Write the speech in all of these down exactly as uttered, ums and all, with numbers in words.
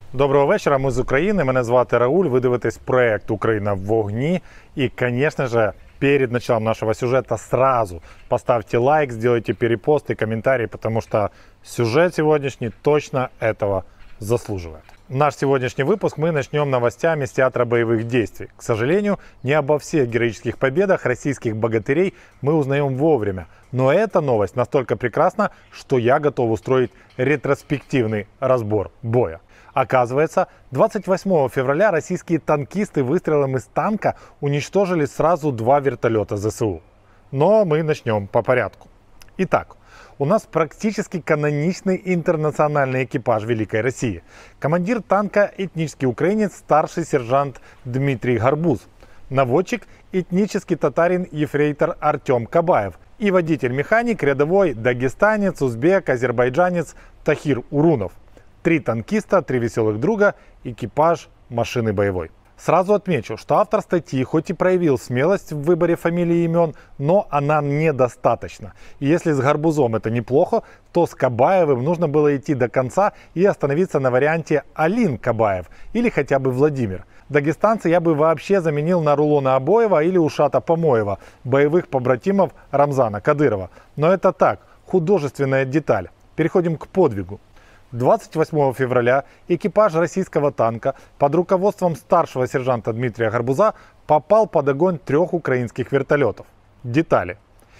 Доброго вечора, ми з України, мене звати Рауль, ви дивитесь проект «Україна в вогні». И, конечно же, перед началом нашего сюжета сразу поставьте лайк, сделайте перепост и комментарий, потому что сюжет сегодняшний точно этого заслуживает. Наш сегодняшний выпуск мы начнем новостями с театра боевых действий. К сожалению, не обо всех героических победах российских богатырей мы узнаем вовремя. Но эта новость настолько прекрасна, что я готов устроить ретроспективный разбор боя. Оказывается, двадцать восьмого февраля российские танкисты выстрелом из танка уничтожили сразу два вертолета ЗСУ. Но мы начнем по порядку. Итак, у нас практически каноничный интернациональный экипаж Великой России. Командир танка этнический украинец, старший сержант Дмитрий Гарбуз. Наводчик этнический татарин ефрейтор Артем Кабаев. И водитель-механик рядовой дагестанец, узбек, азербайджанец Тахир Урунов. Три танкиста, три веселых друга, экипаж машины боевой. Сразу отмечу, что автор статьи хоть и проявил смелость в выборе фамилий и имен, но она недостаточна. И если с Гарбузом это неплохо, то с Кабаевым нужно было идти до конца и остановиться на варианте Алин Кабаев или хотя бы Владимир. Дагестанца я бы вообще заменил на Рулона Абоева или Ушата Помоева, боевых побратимов Рамзана Кадырова. Но это так, художественная деталь. Переходим к подвигу. двадцать восьмого февраля экипаж российского танка под руководством старшего сержанта Дмитрия Гарбуза попал под огонь трех украинских вертолетов. Детали.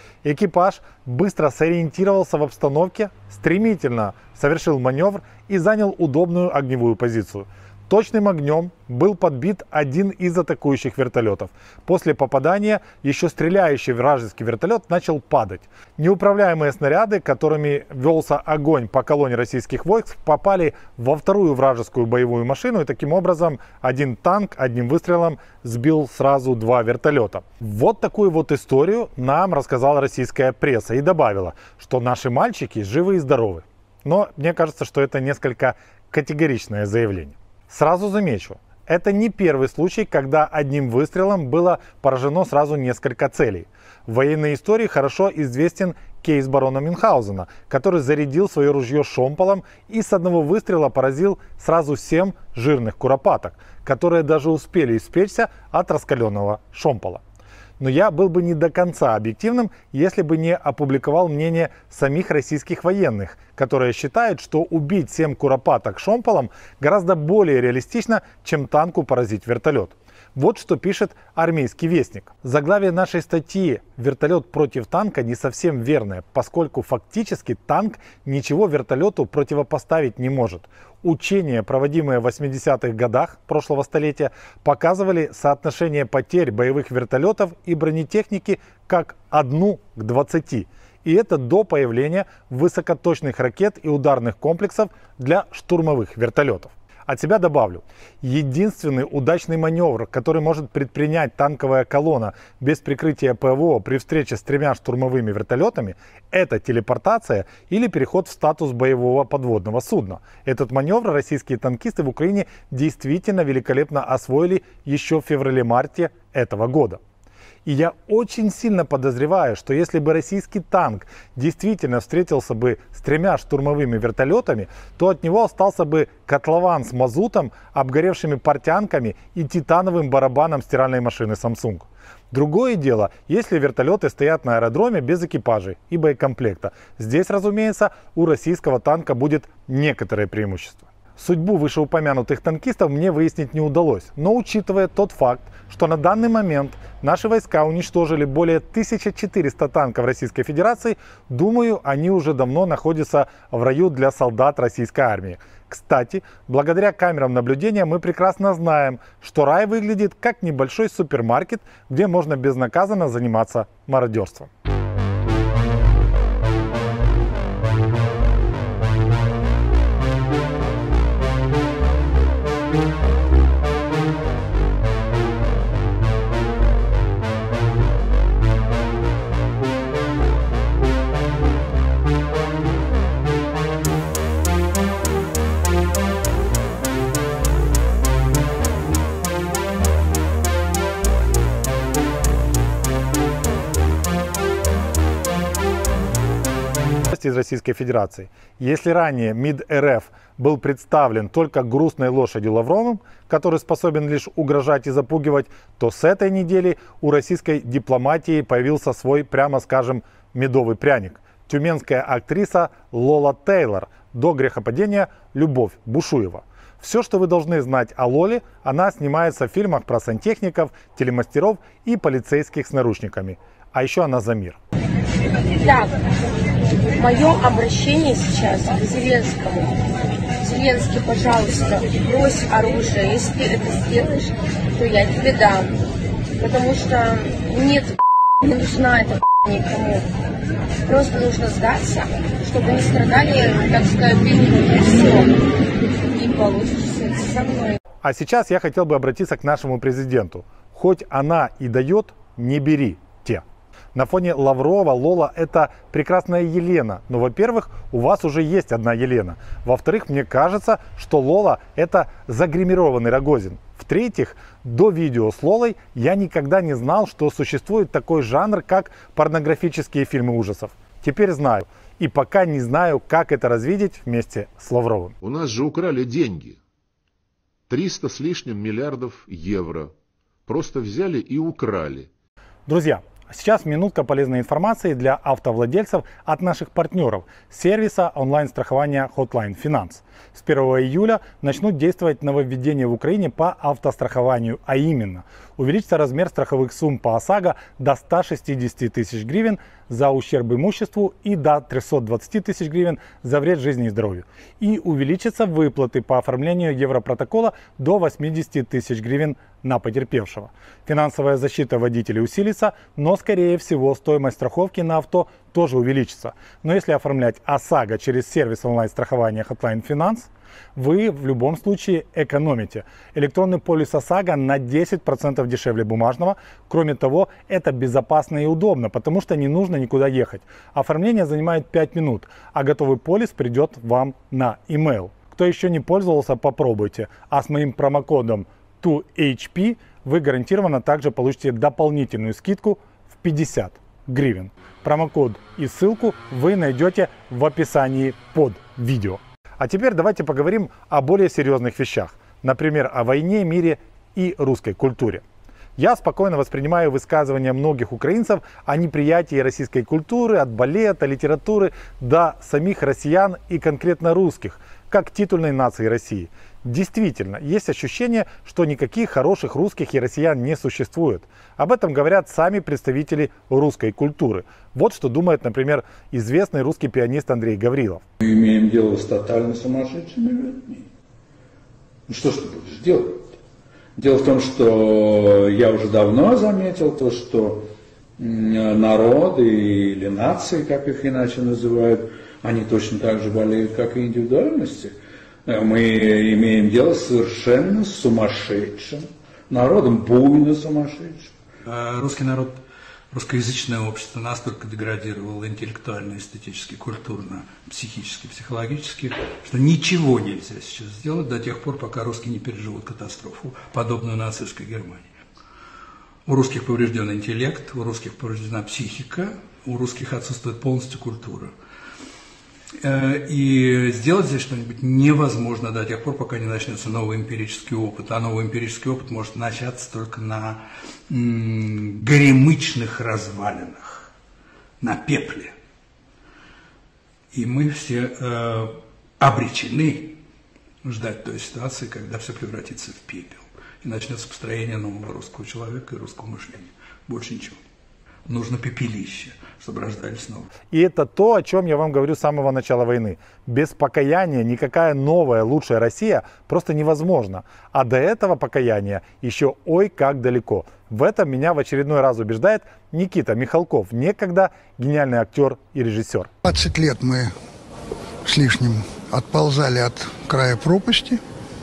Экипаж быстро сориентировался в обстановке, стремительно совершил маневр и занял удобную огневую позицию. Точным огнем был подбит один из атакующих вертолетов. После попадания еще стреляющий вражеский вертолет начал падать. Неуправляемые снаряды, которыми велся огонь по колонне российских войск, попали во вторую вражескую боевую машину. И таким образом один танк одним выстрелом сбил сразу два вертолета. Вот такую вот историю нам рассказала российская пресса и добавила, что наши мальчики живы и здоровы. Но мне кажется, что это несколько категоричное заявление. Сразу замечу, это не первый случай, когда одним выстрелом было поражено сразу несколько целей. В военной истории хорошо известен кейс барона Мюнхгаузена, который зарядил свое ружье шомполом и с одного выстрела поразил сразу семь жирных куропаток, которые даже успели испечься от раскаленного шомпола. Но я был бы не до конца объективным, если бы не опубликовал мнение самих российских военных, которые считают, что убить семь куропаток шомполом гораздо более реалистично, чем танку поразить вертолет. Вот что пишет армейский вестник. Заглавие нашей статьи «Вертолет против танка» не совсем верное, поскольку фактически танк ничего вертолету противопоставить не может. Учения, проводимые в восьмидесятых годах прошлого столетия, показывали соотношение потерь боевых вертолетов и бронетехники как одну к двадцати. И это до появления высокоточных ракет и ударных комплексов для штурмовых вертолетов. От себя добавлю, единственный удачный маневр, который может предпринять танковая колонна без прикрытия ПВО при встрече с тремя штурмовыми вертолетами, это телепортация или переход в статус боевого подводного судна. Этот маневр российские танкисты в Украине действительно великолепно освоили еще в феврале-марте этого года. И я очень сильно подозреваю, что если бы российский танк действительно встретился бы с тремя штурмовыми вертолетами, то от него остался бы котлован с мазутом, обгоревшими портянками и титановым барабаном стиральной машины Samsung. Другое дело, если вертолеты стоят на аэродроме без экипажей и боекомплекта. Здесь, разумеется, у российского танка будет некоторое преимущество. Судьбу вышеупомянутых танкистов мне выяснить не удалось, но учитывая тот факт, что на данный момент наши войска уничтожили более тысячи четырёхсот танков Российской Федерации, думаю, они уже давно находятся в раю для солдат российской армии. Кстати, благодаря камерам наблюдения мы прекрасно знаем, что рай выглядит как небольшой супермаркет, где можно безнаказанно заниматься мародерством. из Российской Федерации. Если ранее МИД РФ был представлен только грустной лошадью Лавровым, который способен лишь угрожать и запугивать, то с этой недели у российской дипломатии появился свой, прямо скажем, медовый пряник. Тюменская актриса Лола Тейлор, до грехопадения Любовь Бушуева. Все, что вы должны знать о Лоле, она снимается в фильмах про сантехников, телемастеров и полицейских с наручниками. А еще она за мир. Так, мое обращение сейчас к Зеленскому. Зеленский, пожалуйста, брось оружие. Если ты это сделаешь, то я тебе дам. Потому что нет, не нужна эта никому. Просто нужно сдаться, чтобы не страдали, так сказать, и все. И получится со мной. А сейчас я хотел бы обратиться к нашему президенту. Хоть она и дает, не бери те. На фоне Лаврова Лола – это прекрасная Елена. Но, во-первых, у вас уже есть одна Елена. Во-вторых, мне кажется, что Лола – это загримированный Рогозин. В-третьих, до видео с Лолой я никогда не знал, что существует такой жанр, как порнографические фильмы ужасов. Теперь знаю. И пока не знаю, как это развидеть вместе с Лавровым. У нас же украли деньги. триста с лишним миллиардов евро. Просто взяли и украли. Друзья, сейчас минутка полезной информации для автовладельцев от наших партнеров сервиса онлайн-страхования Hotline Finance. С первого июля начнут действовать нововведения в Украине по автострахованию, а именно увеличится размер страховых сумм по ОСАГО до ста шестидесяти тысяч гривен за ущерб имуществу и до трёхсот двадцати тысяч гривен за вред жизни и здоровью. И увеличатся выплаты по оформлению Европротокола до восьмидесяти тысяч гривен на потерпевшего. Финансовая защита водителей усилится, но скорее всего стоимость страховки на авто тоже увеличится. Но если оформлять ОСАГО через сервис онлайн-страхования Hotline Finance, вы в любом случае экономите. Электронный полис ОСАГО на десять процентов дешевле бумажного. Кроме того, это безопасно и удобно, потому что не нужно никуда ехать. Оформление занимает пять минут, а готовый полис придет вам на e-mail. Кто еще не пользовался, попробуйте. А с моим промокодом ту эйч пи вы гарантированно также получите дополнительную скидку в пятьдесят гривен. Промокод и ссылку вы найдете в описании под видео. А теперь давайте поговорим о более серьезных вещах. Например, о войне, мире и русской культуре. Я спокойно воспринимаю высказывания многих украинцев о неприятии российской культуры, от балета, литературы до самих россиян и конкретно русских, как титульной нации России. Действительно, есть ощущение, что никаких хороших русских и россиян не существует. Об этом говорят сами представители русской культуры. Вот что думает, например, известный русский пианист Андрей Гаврилов. Мы имеем дело с тотально сумасшедшими людьми. Ну что ж ты будешь делать? Дело в том, что я уже давно заметил то, что народы или нации, как их иначе называют, они точно так же болеют, как и индивидуальности. Мы имеем дело с совершенно сумасшедшим народом, буйно сумасшедшим. Русский народ, русскоязычное общество настолько деградировало интеллектуально, эстетически, культурно, психически, психологически, что ничего нельзя сейчас сделать до тех пор, пока русские не переживут катастрофу, подобную нацистской Германии. У русских поврежден интеллект, у русских повреждена психика, у русских отсутствует полностью культура. И сделать здесь что-нибудь невозможно до тех пор, пока не начнется новый эмпирический опыт. А новый эмпирический опыт может начаться только на м- горемычных развалинах, на пепле. И мы все э, обречены ждать той ситуации, когда все превратится в пепел. И начнется построение нового русского человека и русского мышления. Больше ничего. Нужно пепелище, чтобы рождались новые. И это то, о чем я вам говорю с самого начала войны. Без покаяния никакая новая, лучшая Россия просто невозможна. А до этого покаяния еще ой как далеко. В этом меня в очередной раз убеждает Никита Михалков, некогда гениальный актер и режиссер. двадцать лет мы с лишним отползали от края пропасти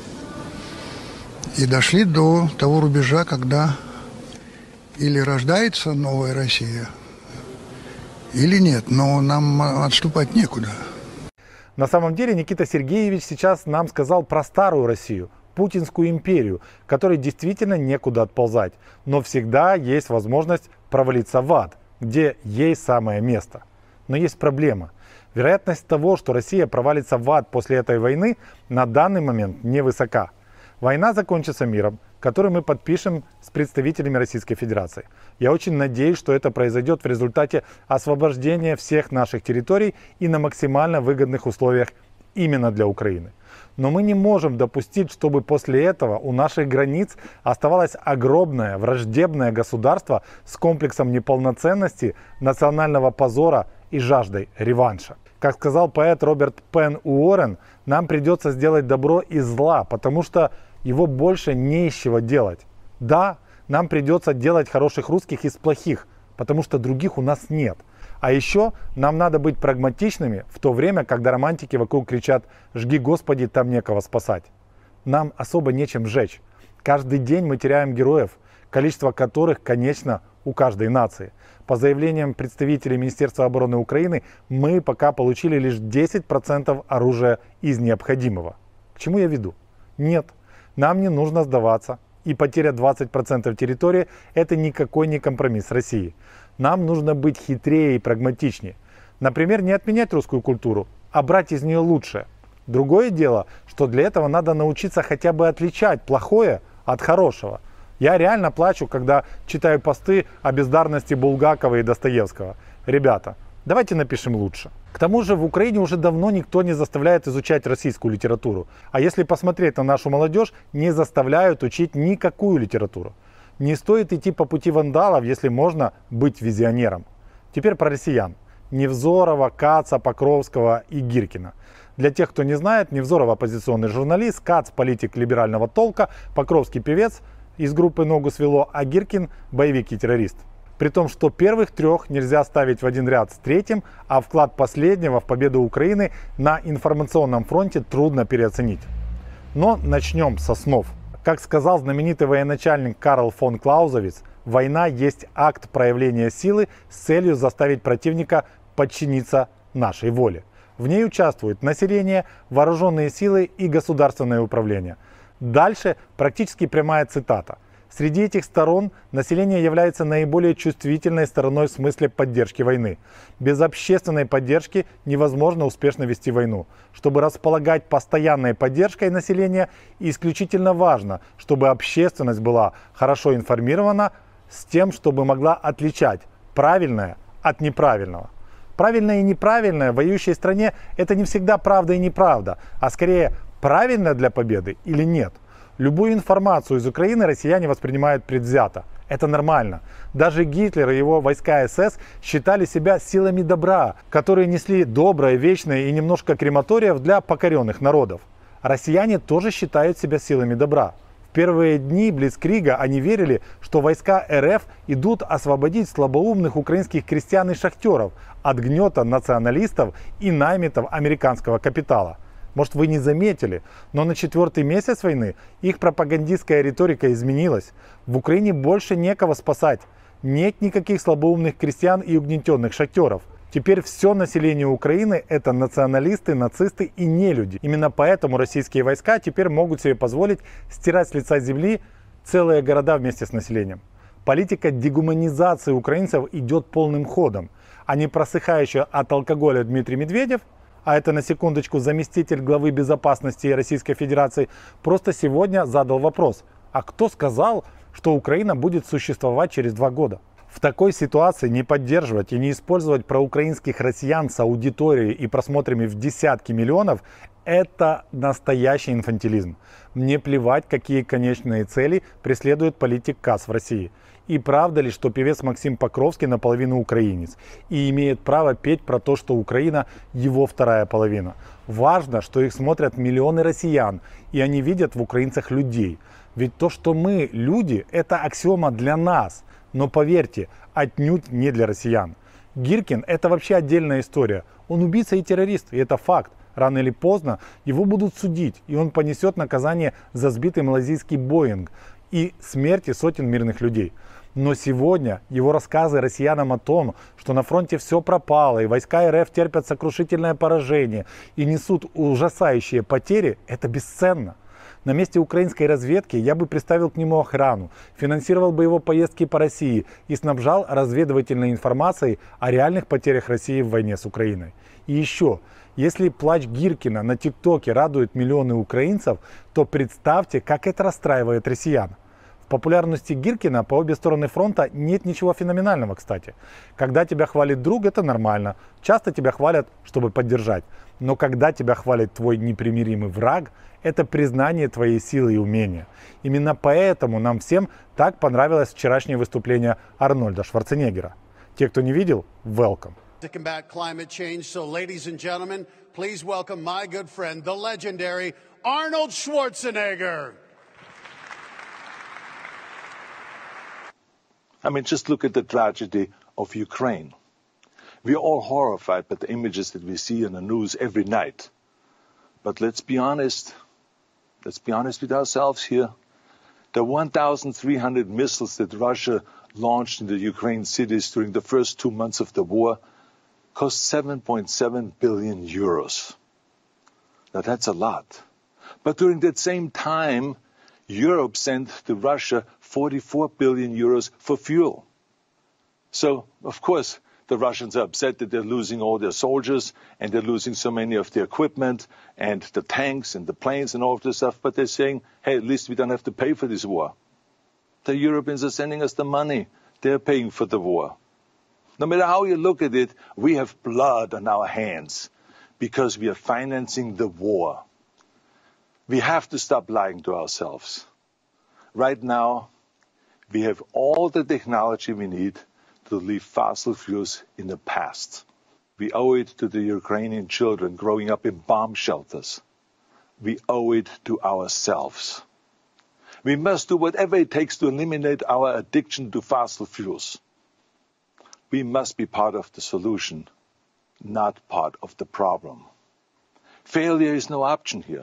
и дошли до того рубежа, когда или рождается новая Россия, или нет, но нам отступать некуда. На самом деле Никита Сергеевич сейчас нам сказал про старую Россию, Путинскую империю, которой действительно некуда отползать, но всегда есть возможность провалиться в ад, где ей самое место. Но есть проблема. Вероятность того, что Россия провалится в ад после этой войны, на данный момент невысока. Война закончится миром, который мы подпишем с представителями Российской Федерации. Я очень надеюсь, что это произойдет в результате освобождения всех наших территорий и на максимально выгодных условиях именно для Украины. Но мы не можем допустить, чтобы после этого у наших границ оставалось огромное враждебное государство с комплексом неполноценности, национального позора и жаждой реванша. Как сказал поэт Роберт Пен Уоррен, нам придется сделать добро из зла, потому что его больше не из чего делать. Да, нам придется делать хороших русских из плохих, потому что других у нас нет. А еще нам надо быть прагматичными в то время, когда романтики вокруг кричат «Жги, Господи, там некого спасать». Нам особо нечем сжечь. Каждый день мы теряем героев, количество которых, конечно, у каждой нации. По заявлениям представителей Министерства обороны Украины, мы пока получили лишь десять процентов оружия из необходимого. К чему я веду? Нет, нам не нужно сдаваться. И потеря двадцати процентов территории – это никакой не компромисс России. Нам нужно быть хитрее и прагматичнее. Например, не отменять русскую культуру, а брать из нее лучшее. Другое дело, что для этого надо научиться хотя бы отличать плохое от хорошего. Я реально плачу, когда читаю посты о бездарности Булгакова и Достоевского. Ребята, давайте напишем лучше. К тому же в Украине уже давно никто не заставляет изучать российскую литературу. А если посмотреть на нашу молодежь, не заставляют учить никакую литературу. Не стоит идти по пути вандалов, если можно быть визионером. Теперь про россиян. Невзорова, Каца, Покровского и Гиркина. Для тех, кто не знает, Невзоров оппозиционный журналист, Кац политик либерального толка, Покровский певец из группы «Ногу свело», а Гиркин боевик и террорист. При том, что первых трех нельзя ставить в один ряд с третьим, а вклад последнего в победу Украины на информационном фронте трудно переоценить. Но начнем со снов. Как сказал знаменитый военачальник Карл фон Клаузевиц, война есть акт проявления силы с целью заставить противника подчиниться нашей воле. В ней участвуют население, вооруженные силы и государственное управление. Дальше практически прямая цитата. Среди этих сторон население является наиболее чувствительной стороной в смысле поддержки войны. Без общественной поддержки невозможно успешно вести войну. Чтобы располагать постоянной поддержкой населения, исключительно важно, чтобы общественность была хорошо информирована с тем, чтобы могла отличать правильное от неправильного. Правильное и неправильное в воюющей стране – это не всегда правда и неправда, а скорее правильно для победы или нет. Любую информацию из Украины россияне воспринимают предвзято. Это нормально. Даже Гитлер и его войска СС считали себя силами добра, которые несли доброе, вечное и немножко крематориев для покоренных народов. Россияне тоже считают себя силами добра. В первые дни Блицкрига они верили, что войска РФ идут освободить слабоумных украинских крестьян и шахтеров от гнета националистов и наймитов американского капитала. Может, вы не заметили, но на четвертый месяц войны их пропагандистская риторика изменилась. В Украине больше некого спасать. Нет никаких слабоумных крестьян и угнетенных шахтеров. Теперь все население Украины – это националисты, нацисты и нелюди. Именно поэтому российские войска теперь могут себе позволить стирать с лица земли целые города вместе с населением. Политика дегуманизации украинцев идет полным ходом. А не просыхающий от алкоголя Дмитрий Медведев, а это на секундочку заместитель главы безопасности Российской Федерации, просто сегодня задал вопрос: а кто сказал, что Украина будет существовать через два года? В такой ситуации не поддерживать и не использовать проукраинских россиян с аудиторией и просмотрами в десятки миллионов – это настоящий инфантилизм. Мне плевать, какие конечные цели преследует политик КАС в России. И правда ли, что певец Максим Покровский наполовину украинец и имеет право петь про то, что Украина его вторая половина? Важно, что их смотрят миллионы россиян, и они видят в украинцах людей. Ведь то, что мы люди, это аксиома для нас. Но поверьте, отнюдь не для россиян. Гиркин – это вообще отдельная история. Он убийца и террорист, и это факт. Рано или поздно его будут судить, и он понесет наказание за сбитый малайзийский Боинг и смерти сотен мирных людей. Но сегодня его рассказы россиянам о том, что на фронте все пропало, и войска РФ терпят сокрушительное поражение и несут ужасающие потери, это бесценно. На месте украинской разведки я бы приставил к нему охрану, финансировал бы его поездки по России и снабжал разведывательной информацией о реальных потерях России в войне с Украиной. И еще, если плач Гиркина на ТикТоке радует миллионы украинцев, то представьте, как это расстраивает россиян. В популярности Гиркина по обе стороны фронта нет ничего феноменального, кстати. Когда тебя хвалит друг, это нормально. Часто тебя хвалят, чтобы поддержать. Но когда тебя хвалит твой непримиримый враг, это признание твоей силы и умения. Именно поэтому нам всем так понравилось вчерашнее выступление Арнольда Шварценеггера. Те, кто не видел, welcome. To combat climate change. So, ladies and gentlemen, please welcome my good friend, the legendary Arnold Schwarzenegger. I mean, just look at the tragedy of Ukraine. We are all horrified by the images that we see in the news every night. But let's be honest. Let's be honest with ourselves here. The one thousand three hundred missiles that Russia launched in the Ukraine cities during the first two months of the war cost seven point seven billion euros. Now that's a lot. But during that same time, Europe sent to Russia forty-four billion euros for fuel. So, of course, the Russians are upset that they're losing all their soldiers and they're losing so many of their equipment and the tanks and the planes and all of this stuff. But they're saying, hey, at least we don't have to pay for this war. The Europeans are sending us the money. They're paying for the war. No matter how you look at it, we have blood on our hands because we are financing the war. We have to stop lying to ourselves. Right now, we have all the technology we need to leave fossil fuels in the past. We owe it to the Ukrainian children growing up in bomb shelters. We owe it to ourselves. We must do whatever it takes to eliminate our addiction to fossil fuels. We must be part of the solution, not part of the problem. Failure is no option here.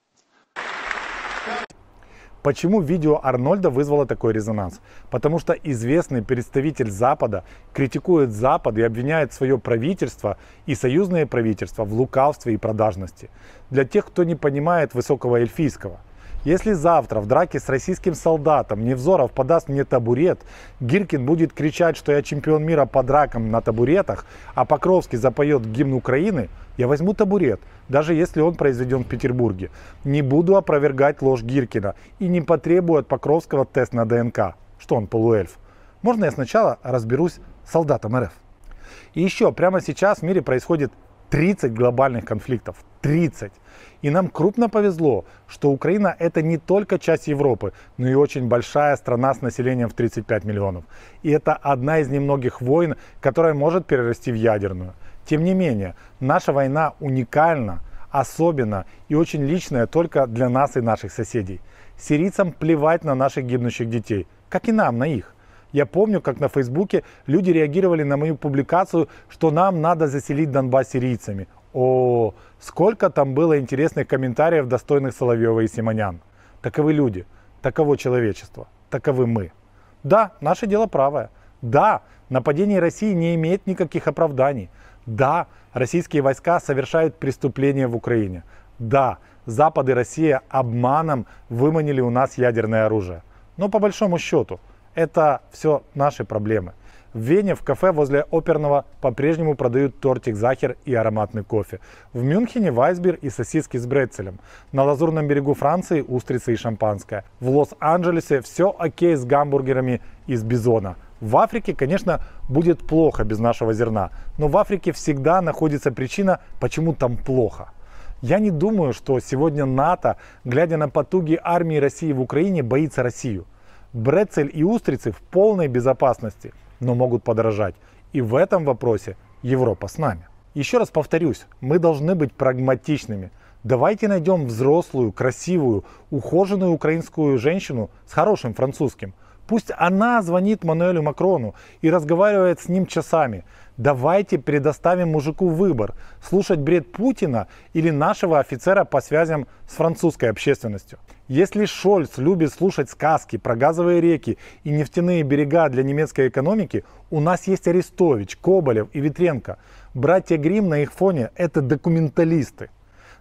Почему видео Арнольда вызвало такой резонанс? Потому что известный представитель Запада критикует Запад и обвиняет свое правительство и союзные правительства в лукавстве и продажности. Для тех, кто не понимает высокого эльфийского. Если завтра в драке с российским солдатом Невзоров подаст мне табурет, Гиркин будет кричать, что я чемпион мира по дракам на табуретах, а Покровский запоет гимн Украины, я возьму табурет, даже если он произведен в Петербурге. Не буду опровергать ложь Гиркина и не потребую от Покровского тест на ДНК, что он полуэльф. Можно я сначала разберусь с солдатом РФ? И еще, прямо сейчас в мире происходит тридцать глобальных конфликтов. тридцать. И нам крупно повезло, что Украина это не только часть Европы, но и очень большая страна с населением в тридцать пять миллионов. И это одна из немногих войн, которая может перерасти в ядерную. Тем не менее, наша война уникальна, особенна и очень личная только для нас и наших соседей. Сирийцам плевать на наших гибнущих детей, как и нам на их. Я помню, как на Фейсбуке люди реагировали на мою публикацию, что нам надо заселить Донбасс сирийцами. О, сколько там было интересных комментариев, достойных Соловьева и Симонян. Таковы люди, таково человечество, таковы мы. Да, наше дело правое. Да, нападение России не имеет никаких оправданий. Да, российские войска совершают преступления в Украине. Да, Запад и Россия обманом выманили у нас ядерное оружие. Но по большому счету, это все наши проблемы. В Вене в кафе возле оперного по-прежнему продают тортик Захер и ароматный кофе. В Мюнхене вайсбир и сосиски с брецелем. На Лазурном берегу Франции устрицы и шампанское. В Лос-Анджелесе все окей с гамбургерами из бизона. В Африке, конечно, будет плохо без нашего зерна. Но в Африке всегда находится причина, почему там плохо. Я не думаю, что сегодня НАТО, глядя на потуги армии России в Украине, боится Россию. Брецель и устрицы в полной безопасности, но могут подорожать. И в этом вопросе Европа с нами. Еще раз повторюсь, мы должны быть прагматичными. Давайте найдем взрослую, красивую, ухоженную украинскую женщину с хорошим французским. Пусть она звонит Мануэлю Макрону и разговаривает с ним часами. Давайте предоставим мужику выбор, слушать бред Путина или нашего офицера по связям с французской общественностью. Если Шольц любит слушать сказки про газовые реки и нефтяные берега для немецкой экономики, у нас есть Арестович, Коболев и Ветренко. Братья Гримм на их фоне – это документалисты.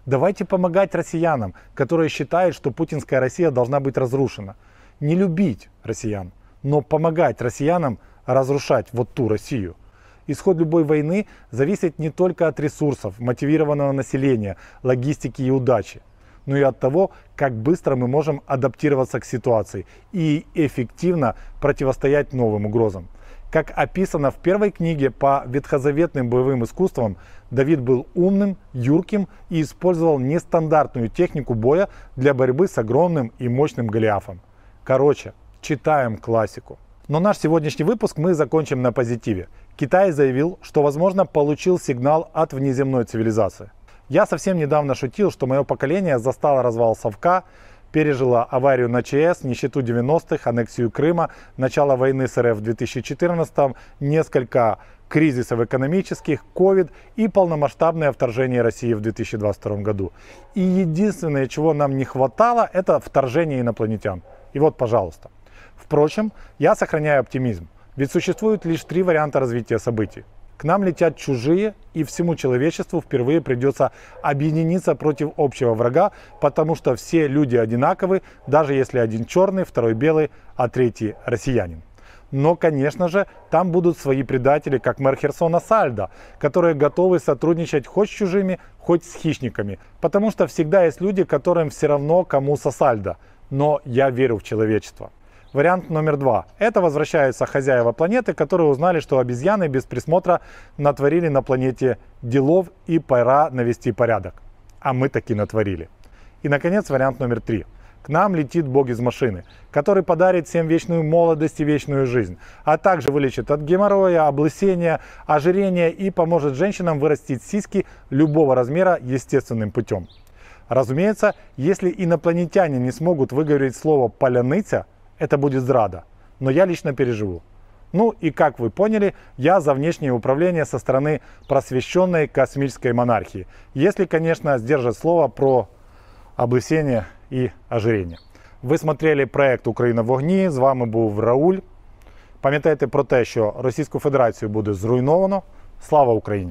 Давайте помогать россиянам, которые считают, что путинская Россия должна быть разрушена. Не любить россиян, но помогать россиянам разрушать вот ту Россию. Исход любой войны зависит не только от ресурсов, мотивированного населения, логистики и удачи, но и от того, как быстро мы можем адаптироваться к ситуации и эффективно противостоять новым угрозам. Как описано в первой книге по ветхозаветным боевым искусствам, Давид был умным, юрким и использовал нестандартную технику боя для борьбы с огромным и мощным Голиафом. Короче, читаем классику. Но наш сегодняшний выпуск мы закончим на позитиве. Китай заявил, что, возможно, получил сигнал от внеземной цивилизации. Я совсем недавно шутил, что мое поколение застало развал Совка, пережило аварию на ЧАЭС, нищету девяностых, аннексию Крыма, начало войны с РФ в две тысячи четырнадцатом, несколько кризисов экономических, ковид и полномасштабное вторжение России в две тысячи двадцать втором году. И единственное, чего нам не хватало, это вторжение инопланетян. И вот, пожалуйста. Впрочем, я сохраняю оптимизм, ведь существует лишь три варианта развития событий. К нам летят чужие, и всему человечеству впервые придется объединиться против общего врага, потому что все люди одинаковы, даже если один черный, второй белый, а третий россиянин. Но, конечно же, там будут свои предатели, как мэр Херсона Сальдо, которые готовы сотрудничать хоть с чужими, хоть с хищниками, потому что всегда есть люди, которым все равно, кому со Сальдо. Но я верю в человечество. Вариант номер два. Это возвращаются хозяева планеты, которые узнали, что обезьяны без присмотра натворили на планете делов и пора навести порядок. А мы таки натворили. И, наконец, вариант номер три. К нам летит бог из машины, который подарит всем вечную молодость и вечную жизнь, а также вылечит от геморроя, облысения, ожирения и поможет женщинам вырастить сиськи любого размера естественным путем. Разумеется, если инопланетяне не смогут выговорить слово «поляныця», это будет зрада, но я лично переживу. Ну и как вы поняли, я за внешнее управление со стороны просвещенной космической монархии. Если, конечно, сдержать слово про облысение і ожирення. Ви смотрели проект «Україна в огні», з вами був Рауль. Пам'ятайте про те, що Російську Федерацію буде зруйновано. Слава Україні!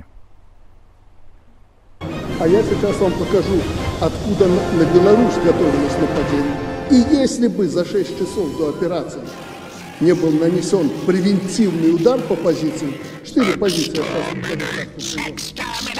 А я сейчас вам покажу, откуда на Беларусь готовилось нападение. И если бы за шесть часов до операции не был нанесен превентивный удар по позициям, четыре позиции, я сейчас покажу, как